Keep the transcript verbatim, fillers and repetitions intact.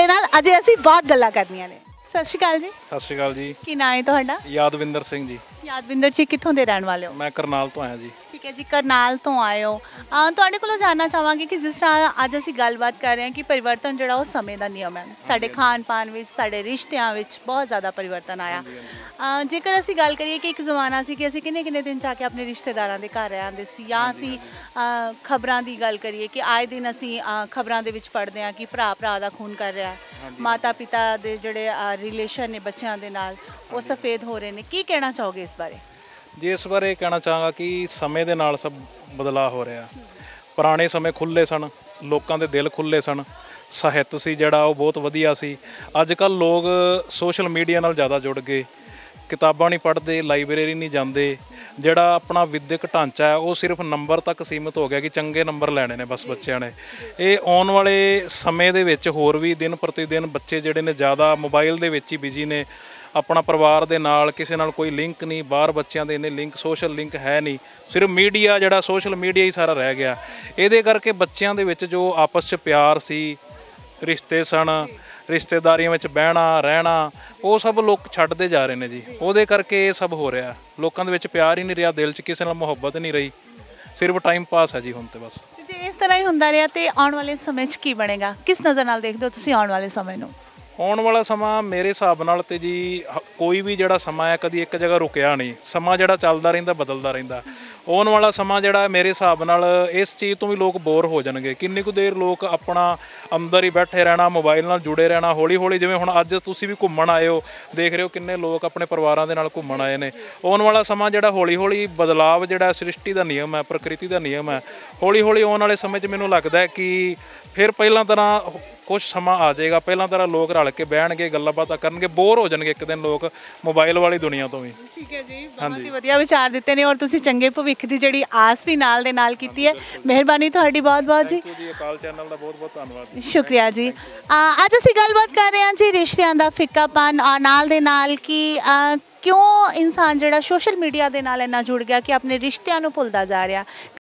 नाल अजे असीं बहुत गल्लां करनियां ने। सत श्री अकाल जी। सत श्री अकाल जी। की नाम है तुहाडा? यादविंदर सिंह जी। यादविंदर जी कित्थों दे रहण वाले हो? मैं करनाल तो आया जी। ठीक है जी, करनाल तो आए हो। अ, ਤੁਹਾਡੇ ਕੋਲੋਂ ਜਾਣਨਾ ਚਾਹਾਂਗੀ ਕਿ ਜਿਸ ਤਰ੍ਹਾਂ ਅੱਜ ਅਸੀਂ ਗੱਲਬਾਤ ਕਰ ਰਹੇ ਹਾਂ ਕਿ ਪਰਿਵਰਤਨ ਜਿਹੜਾ ਉਹ ਸਮੇਂ ਦਾ ਨਿਯਮ ਹੈ। ਸਾਡੇ ਖਾਣ ਪਾਣ ਵਿੱਚ, ਸਾਡੇ ਰਿਸ਼ਤਿਆਂ ਵਿੱਚ ਬਹੁਤ ਜ਼ਿਆਦਾ ਪਰਿਵਰਤਨ ਆਇਆ। ਅ, ਜੇਕਰ ਅਸੀਂ ਗੱਲ ਕਰੀਏ ਕਿ ਇੱਕ ਜ਼ਮਾਨਾ ਸੀ ਕਿ ਅਸੀਂ ਕਿੰਨੇ ਕਿੰਨੇ ਦਿਨ ਜਾ ਕੇ ਆਪਣੇ ਰਿਸ਼ਤੇਦਾਰਾਂ ਦੇ ਘਰ ਆਉਂਦੇ ਸੀ, ਜਾਂ ਅਸੀਂ ਖਬਰਾਂ ਦੀ ਗੱਲ ਕਰੀਏ ਕਿ ਆਏ ਦਿਨ ਅਸੀਂ ਖਬਰਾਂ ਦੇ ਵਿੱਚ ਪੜ੍ਹਦੇ ਹਾਂ ਕਿ ਭਰਾ ਭਰਾ ਦਾ ਖੂਨ ਕਰ ਰਿਹਾ, ਮਾਤਾ ਪਿਤਾ ਦੇ ਜਿਹੜੇ ਰਿਲੇਸ਼ਨ ਨੇ ਬੱਚਿਆਂ ਦੇ ਨਾਲ ਉਹ ਸਫੇਦ ਹੋ ਰਹੇ ਨੇ। ਕੀ ਕਹਿਣਾ ਚਾਹੋਗੇ ਇਸ ਬਾਰੇ? ਜੀ ਇਸ ਬਾਰੇ ਕਹਿਣਾ ਚਾਹਾਂਗਾ ਕਿ ਸਮੇਂ ਦੇ ਨਾਲ ਸਭ ਬਦਲਾਅ ਹੋ ਰਿਹਾ। ਪੁਰਾਣੇ ਸਮੇਂ ਖੁੱਲ੍ਹੇ ਸਨ, ਲੋਕਾਂ ਦੇ ਦਿਲ ਖੁੱਲ੍ਹੇ ਸਨ, ਸਾਹਿਤ ਸੀ ਜਿਹੜਾ ਉਹ ਬਹੁਤ ਵਧੀਆ ਸੀ। ਅੱਜ ਕੱਲ੍ਹ ਲੋਕ ਸੋਸ਼ਲ ਮੀਡੀਆ ਨਾਲ ਜ਼ਿਆਦਾ ਜੁੜ ਗਏ, ਕਿਤਾਬਾਂ ਨਹੀਂ ਪੜ੍ਹਦੇ, ਲਾਇਬ੍ਰੇਰੀ ਨਹੀਂ ਜਾਂਦੇ। ਜਿਹੜਾ ਆਪਣਾ ਵਿਦਿਅਕ ਢਾਂਚਾ ਹੈ ਉਹ ਸਿਰਫ ਨੰਬਰ ਤੱਕ ਸੀਮਿਤ ਹੋ ਗਿਆ ਕਿ ਚੰਗੇ ਨੰਬਰ ਲੈਣੇ ਨੇ ਬਸ ਬੱਚਿਆਂ ਨੇ। ਇਹ ਆਉਣ ਵਾਲੇ ਸਮੇਂ ਦੇ ਵਿੱਚ ਹੋਰ ਵੀ ਦਿਨ ਪ੍ਰਤੀ ਦਿਨ ਬੱਚੇ ਜਿਹੜੇ ਨੇ ਜ਼ਿਆਦਾ ਮੋਬਾਈਲ ਦੇ ਵਿੱਚ ਹੀ ਬਿਜੀ ਨੇ। ਆਪਣਾ ਪਰਿਵਾਰ ਦੇ ਨਾਲ ਕਿਸੇ ਨਾਲ ਕੋਈ ਲਿੰਕ ਨਹੀਂ, ਬਾਹਰ ਬੱਚਿਆਂ ਦੇ ਇੰਨੇ ਲਿੰਕ ਸੋਸ਼ਲ ਲਿੰਕ ਹੈ ਨਹੀਂ, ਸਿਰਫ ਮੀਡੀਆ ਜਿਹੜਾ ਸੋਸ਼ਲ ਮੀਡੀਆ ਹੀ ਸਾਰਾ ਰਹਿ ਗਿਆ। ਇਹਦੇ ਕਰਕੇ ਬੱਚਿਆਂ ਦੇ ਵਿੱਚ ਜੋ ਆਪਸ 'ਚ ਪਿਆਰ ਸੀ, ਰਿਸ਼ਤੇ ਸਨ, ਰਿਸ਼ਤੇਦਾਰੀਆਂ ਵਿੱਚ ਬਹਿਣਾ ਰਹਿਣਾ, ਉਹ ਸਭ ਲੋਕ ਛੱਡਦੇ ਜਾ ਰਹੇ ਨੇ ਜੀ। ਉਹਦੇ ਕਰਕੇ ਇਹ ਸਭ ਹੋ ਰਿਹਾ। ਲੋਕਾਂ ਦੇ ਵਿੱਚ ਪਿਆਰ ਹੀ ਨਹੀਂ ਰਿਹਾ, ਦਿਲ 'ਚ ਕਿਸੇ ਨਾਲ ਮੁਹੱਬਤ ਨਹੀਂ ਰਹੀ, ਸਿਰਫ ਟਾਈਮ ਪਾਸ ਹੈ ਜੀ ਹੁਣ ਤੇ ਬਸ। ਜੇ ਇਸ ਤਰ੍ਹਾਂ ਹੀ ਹੁੰਦਾ ਰਿਹਾ ਤੇ ਆਉਣ ਵਾਲੇ ਸਮੇਂ 'ਚ ਕੀ ਬਣੇਗਾ? ਕਿਸ ਨਜ਼ਰ ਨਾਲ ਦੇਖਦੇ ਹੋ ਤੁਸੀਂ ਆਉਣ ਵਾਲੇ ਸਮੇਂ ਨੂੰ? ਆਉਣ ਵਾਲਾ ਸਮਾਂ ਮੇਰੇ ਹਿਸਾਬ ਨਾਲ ਤੇ ਜੀ ਕੋਈ ਵੀ ਜਿਹੜਾ ਸਮਾਂ ਹੈ ਕਦੀ ਇੱਕ ਜਗ੍ਹਾ ਰੁਕਿਆ ਨਹੀਂ। ਸਮਾਂ ਜਿਹੜਾ ਚੱਲਦਾ ਰਹਿੰਦਾ, ਬਦਲਦਾ ਰਹਿੰਦਾ। ਆਉਣ ਵਾਲਾ ਸਮਾਂ ਜਿਹੜਾ ਮੇਰੇ ਹਿਸਾਬ ਨਾਲ ਇਸ ਚੀਜ਼ ਤੋਂ ਵੀ ਲੋਕ ਬੋਰ ਹੋ ਜਾਣਗੇ। ਕਿੰਨੀ ਕੁ ਦੇਰ ਲੋਕ ਆਪਣਾ ਅੰਦਰ ਹੀ ਬੈਠੇ ਰਹਿਣਾ, ਮੋਬਾਈਲ ਨਾਲ ਜੁੜੇ ਰਹਿਣਾ। ਹੌਲੀ ਹੌਲੀ ਜਿਵੇਂ ਹੁਣ ਅੱਜ ਤੁਸੀਂ ਵੀ ਘੁੰਮਣ ਆਏ ਹੋ, ਦੇਖ ਰਹੇ ਹੋ ਕਿੰਨੇ ਲੋਕ ਆਪਣੇ ਪਰਿਵਾਰਾਂ ਦੇ ਨਾਲ ਘੁੰਮਣ ਆਏ ਨੇ। ਆਉਣ ਵਾਲਾ ਸਮਾਂ ਜਿਹੜਾ ਹੌਲੀ ਹੌਲੀ ਬਦਲਾਵ ਜਿਹੜਾ ਸ੍ਰਿਸ਼ਟੀ ਦਾ ਨਿਯਮ ਹੈ, ਪ੍ਰਕਿਰਤੀ ਦਾ ਨਿਯਮ ਹੈ, ਹੌਲੀ ਹੌਲੀ ਆਉਣ ਵਾਲੇ ਸਮੇਂ 'ਚ ਮੈਨੂੰ ਲੱਗਦਾ ਹੈ ਕਿ ਫਿਰ ਪਹਿਲਾਂ ਤਰ੍ਹਾਂ ਕੁਛ ਸਮਾਂ ਆ ਜਾਏਗਾ। ਪਹਿਲਾਂ ਤਰ੍ਹਾਂ ਲੋਕ ਰਲ ਕੇ ਬਹਿਣਗੇ, ਗੱਲਾਂ ਬਾਤਾਂ ਕਰਨਗੇ, ਬੋਰ ਹੋ ਜਾਣਗੇ ਇੱਕ ਦਿਨ ਲੋਕ ਮੋਬਾਈਲ ਵਾਲੀ ਦੁਨੀਆ ਤੋਂ ਵੀ। ਠੀਕ ਹੈ ਜੀ, ਬਹੁਤ ਹੀ ਵਧੀਆ ਵਿਚਾਰ ਦਿੱਤੇ ਨੇ ਔਰ ਤੁਸੀਂ ਚੰਗੇ ਭਵਿੱਖ ਦੀ ਜਿਹੜੀ ਆਸ ਵੀ ਨਾਲ ਦੇ ਨਾਲ ਕੀਤੀ ਹੈ। ਮਿਹਰਬਾਨੀ ਤੁਹਾਡੀ ਬਹੁਤ ਬਹੁਤ ਜੀ। ਜੀ ਅਕਾਲ ਚੈਨਲ ਦਾ ਬਹੁਤ ਬਹੁਤ ਧੰਨਵਾਦ। ਸ਼ੁਕਰੀਆ ਜੀ। ਅੱਜ ਅਸੀਂ ਗੱਲਬਾਤ ਕਰ ਰਹੇ ਹਾਂ ਜੀ ਰਿਸ਼ਤਿਆਂ ਦਾ ਫਿੱਕਾਪਨ, ਔਰ ਨਾਲ ਦੇ ਨਾਲ ਕਿ ਕਿਉਂ ਇਨਸਾਨ ਜਿਹੜਾ ਸੋਸ਼ਲ ਮੀਡੀਆ ਦੇ ਨਾਲ ਇੰਨਾ ਜੁੜ ਗਿਆ ਕਿ ਆਪਣੇ ਰਿਸ਼ਤਿਆਂ ਨੂੰ ਭੁੱਲਦਾ ਜਾ ਰਿਹਾ।